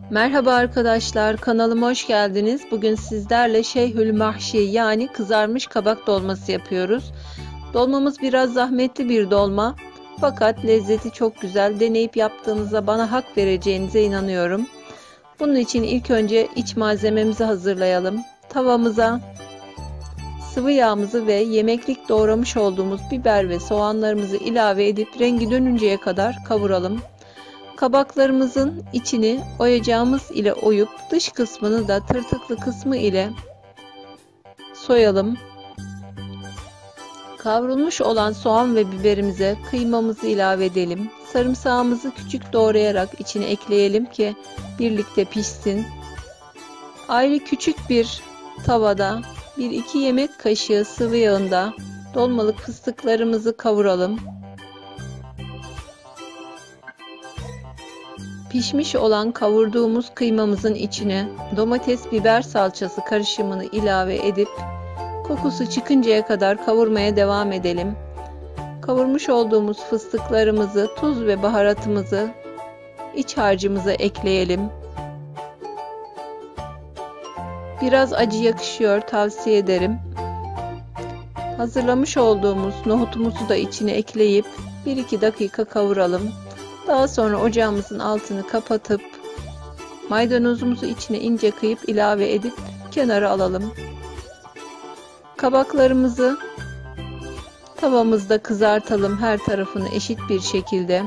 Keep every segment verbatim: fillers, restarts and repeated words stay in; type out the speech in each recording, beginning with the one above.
Merhaba arkadaşlar, kanalıma hoş geldiniz. Bugün sizlerle şeyhül mahşi yani kızarmış kabak dolması yapıyoruz. Dolmamız biraz zahmetli bir dolma fakat lezzeti çok güzel. Deneyip yaptığınızda bana hak vereceğinize inanıyorum. Bunun için ilk önce iç malzememizi hazırlayalım. Tavamıza sıvı yağımızı ve yemeklik doğramış olduğumuz biber ve soğanlarımızı ilave edip rengi dönünceye kadar kavuralım. Kabaklarımızın içini oyacağımız ile oyup dış kısmını da tırtıklı kısmı ile soyalım. Kavrulmuş olan soğan ve biberimize kıymamızı ilave edelim. Sarımsağımızı küçük doğrayarak içine ekleyelim ki birlikte pişsin. Ayrı küçük bir tavada bir iki yemek kaşığı sıvı yağında dolmalık fıstıklarımızı kavuralım. Pişmiş olan kavurduğumuz kıymamızın içine domates biber salçası karışımını ilave edip kokusu çıkıncaya kadar kavurmaya devam edelim. Kavurmuş olduğumuz fıstıklarımızı, tuz ve baharatımızı iç harcımıza ekleyelim. Biraz acı yakışıyor, tavsiye ederim. Hazırlamış olduğumuz nohutumuzu da içine ekleyip bir iki dakika kavuralım. Daha sonra ocağımızın altını kapatıp maydanozumuzu içine ince kıyıp ilave edip kenara alalım. Kabaklarımızı tavamızda kızartalım, her tarafını eşit bir şekilde.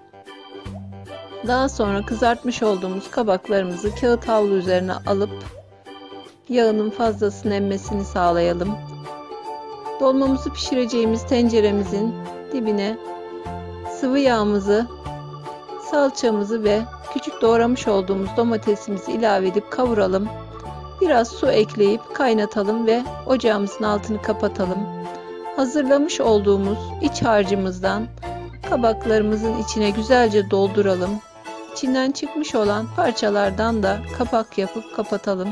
Daha sonra kızartmış olduğumuz kabaklarımızı kağıt havlu üzerine alıp yağının fazlasını emmesini sağlayalım. Dolmamızı pişireceğimiz tenceremizin dibine sıvı yağımızı, salçamızı ve küçük doğramış olduğumuz domatesimizi ilave edip kavuralım. Biraz su ekleyip kaynatalım ve ocağımızın altını kapatalım. Hazırlamış olduğumuz iç harcımızdan kabaklarımızın içine güzelce dolduralım. İçinden çıkmış olan parçalardan da kapak yapıp kapatalım.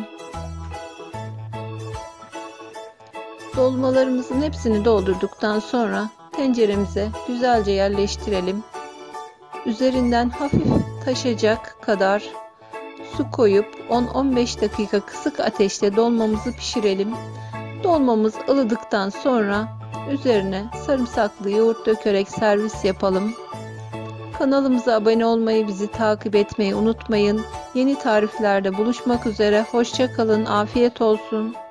Dolmalarımızın hepsini doldurduktan sonra tenceremize güzelce yerleştirelim. Üzerinden hafif taşacak kadar su koyup on on beş dakika kısık ateşte dolmamızı pişirelim. Dolmamız ılıdıktan sonra üzerine sarımsaklı yoğurt dökerek servis yapalım. Kanalımıza abone olmayı, bizi takip etmeyi unutmayın. Yeni tariflerde buluşmak üzere. Hoşça kalın, afiyet olsun.